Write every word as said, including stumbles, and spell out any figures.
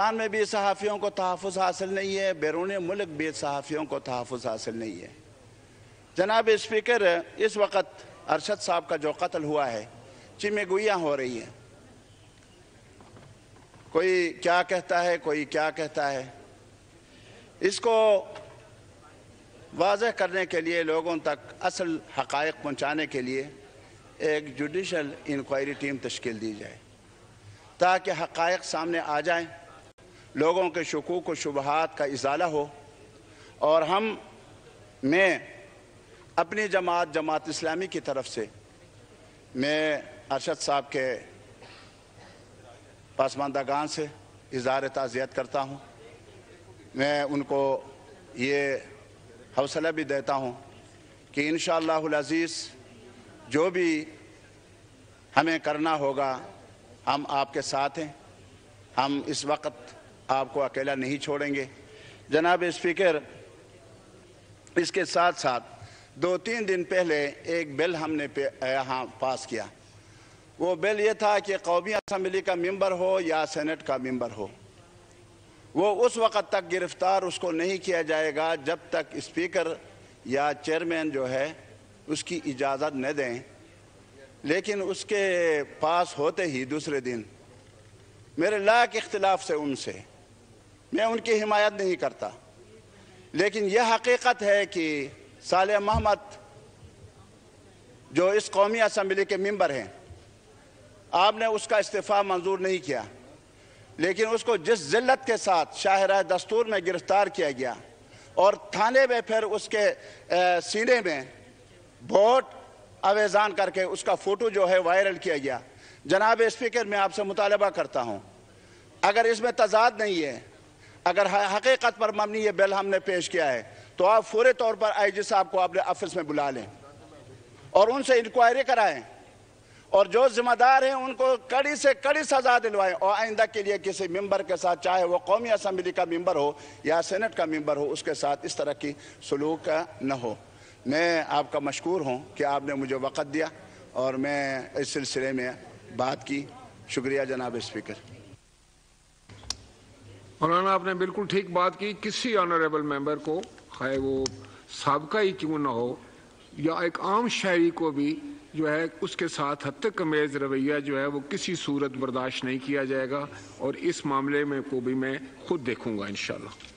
पाकिस्तान में भी सहाफ़ियों को तहफ़्फ़ुज़ हासिल नहीं है, बैरून मुल्क भी सहाफ़ियों को तहफ़्फ़ुज़ हासिल नहीं है। जनाब स्पीकर, इस वक्त अरशद साहब का जो कत्ल हुआ है, चिमेगुइयाँ हो रही हैं। कोई क्या कहता है, कोई क्या कहता है। इसको वाज़ेह करने के लिए, लोगों तक असल हक़ाइक़ पहुँचाने के लिए एक जुडिशल इंक्वायरी टीम तश्कील दी जाए, ताकि हक़ाइक़ सामने आ जाएं, लोगों के शुकूक व शुबहात का इज़ाला हो। और हम मैं अपनी जमात जमात इस्लामी की तरफ से मैं अरशद साहब के पसमानदागान से इज़हार ताज़ियत करता हूँ। मैं उनको ये हौसला भी देता हूँ कि इंशाअल्लाहुल अज़ीज़ जो भी हमें करना होगा, हम आपके साथ हैं। हम इस वक्त आपको अकेला नहीं छोड़ेंगे। जनाब स्पीकर, इसके साथ साथ दो तीन दिन पहले एक बिल हमने यहाँ पास किया। वो बिल ये था कि कौमी असम्बली का मेंबर हो या सेनेट का मेंबर हो, वो उस वक़्त तक गिरफ़्तार उसको नहीं किया जाएगा जब तक स्पीकर या चेयरमैन जो है उसकी इजाज़त न दें। लेकिन उसके पास होते ही दूसरे दिन मेरे लाख इख्तिलाफ से उनसे, मैं उनकी हिमायत नहीं करता, लेकिन यह हकीकत है कि सालेह मोहम्मद जो इस कौमी असम्बली के मेंबर हैं, आपने उसका इस्तीफ़ा मंजूर नहीं किया, लेकिन उसको जिस जिल्लत के साथ शाहराह दस्तूर में गिरफ्तार किया गया और थाने में फिर उसके ए, सीने में वोट आवेज़ान करके उसका फ़ोटो जो है वायरल किया गया। जनाब स्पीकर, मैं आपसे मुतालबा करता हूँ, अगर इसमें तज़ाद नहीं है, अगर हकीकत पर मबनी ये बिल हमने पेश किया है, तो आप फौरी तौर पर आई जी साहब को अपने ऑफिस में बुला लें और उनसे इंक्वायरी कराएं, और जो जिम्मेदार हैं उनको कड़ी से कड़ी सज़ा दिलवाएं, और आइंदा के लिए किसी मेंबर के साथ, चाहे वो कौमी असम्बली का मेंबर हो या सेनेट का मेंबर हो, उसके साथ इस तरह की सलूक न हो। मैं आपका मशकूर हूँ कि आपने मुझे वक़्त दिया और मैं इस सिलसिले में बात की। शुक्रिया जनाब स्पीकर। मौलाना, आपने बिल्कुल ठीक बात की। किसी ऑनरेबल मेंबर को, चाहे वो साबका ही क्यों ना हो या एक आम शहरी को भी, जो है उसके साथ हद तक कमेज़ रवैया जो है वो किसी सूरत बर्दाश्त नहीं किया जाएगा, और इस मामले में को भी मैं खुद देखूंगा इंशाअल्लाह।